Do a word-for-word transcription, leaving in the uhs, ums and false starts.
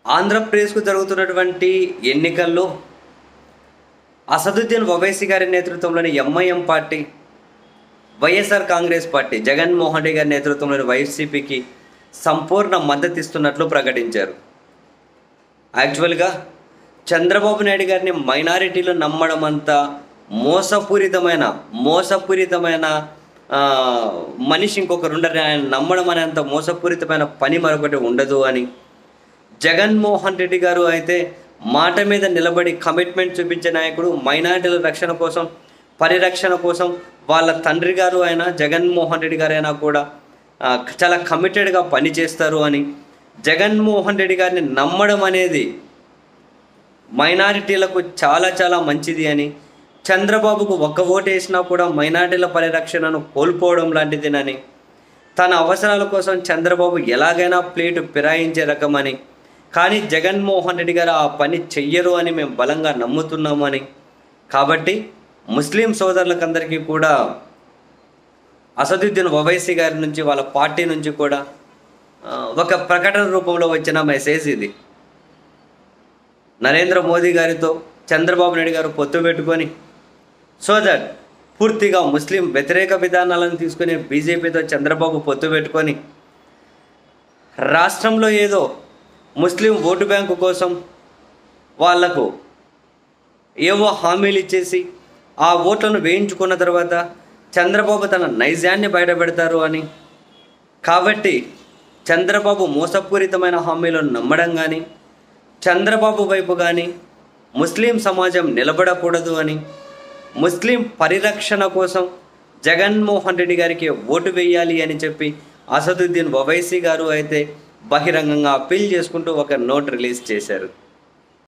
ఆంధ్రప్రదేశ్కు జరుగుతున్నటువంటి ఎన్నికల్లో అసదుద్దీన్ ఓవైసీ గారి నేతృత్వంలోని MIM party, YSR Congress party, Jaganmohan Reddy గారి నేతృత్వంలోని వైసీపీకి సంపూర్ణ మద్దతు ఇస్తున్నట్లు ప్రకటించారు. యాక్చువల్గా చంద్రబాబు నాయుడు గారిని మైనారిటీలు నమ్మడం అంతా మోసపూరితమైన మోసపూరితమైన మనిషి ఇంకొకరు ఉండరు, ఆయన నమ్మడం అనేంత మోసపూరితమైన పని మరొకటి ఉండదు అని జగన్మోహన్ రెడ్డి గారు అయితే మాట మీద నిలబడి కమిట్మెంట్ చూపించే నాయకుడు. మైనారిటీల రక్షణ కోసం, పరిరక్షణ కోసం వాళ్ళ తండ్రి గారు అయినా జగన్మోహన్ రెడ్డి గారు అయినా కూడా చాలా కమిటెడ్గా పనిచేస్తారు అని, జగన్మోహన్ రెడ్డి గారిని నమ్మడం అనేది మైనారిటీలకు చాలా చాలా మంచిది అని, చంద్రబాబుకు ఒక్క ఓటు వేసినా కూడా మైనారిటీల పరిరక్షణను కోల్పోవడం లాంటిదేనని, తన అవసరాల కోసం చంద్రబాబు ఎలాగైనా ప్లేటు ఫిరాయించే రకమని, కానీ జగన్మోహన్ రెడ్డి గారు ఆ పని చెయ్యరు అని మేము బలంగా నమ్ముతున్నామని. కాబట్టి ముస్లిం సోదరులకందరికీ కూడా అసదుద్దీన్ ఓవైసీ గారి నుంచి, వాళ్ళ పార్టీ నుంచి కూడా ఒక ప్రకటన రూపంలో వచ్చిన మెసేజ్ ఇది. నరేంద్ర మోదీ గారితో చంద్రబాబు నాయుడు గారు పొత్తు పెట్టుకొని, సో దట్ పూర్తిగా ముస్లిం వ్యతిరేక విధానాలను తీసుకుని బీజేపీతో చంద్రబాబు పొత్తు పెట్టుకొని రాష్ట్రంలో ఏదో ముస్లిం ఓటు బ్యాంకు కోసం వాళ్లకు ఏవో హామీలు ఇచ్చేసి ఆ ఓట్లను వేయించుకున్న తర్వాత చంద్రబాబు తన నైజాన్ని బయటపెడతారు అని, కాబట్టి చంద్రబాబు మోసపూరితమైన హామీలను నమ్మడం కానీ, చంద్రబాబు వైపు కానీ ముస్లిం సమాజం నిలబడకూడదు అని, ముస్లిం పరిరక్షణ కోసం జగన్మోహన్ రెడ్డి గారికి ఓటు వేయాలి అని చెప్పి అసదుద్దీన్ ఓవైసీ గారు అయితే బహిరంగంగా అప్పీల్ చేసుకుంటూ ఒక నోట్ రిలీజ్ చేశారు.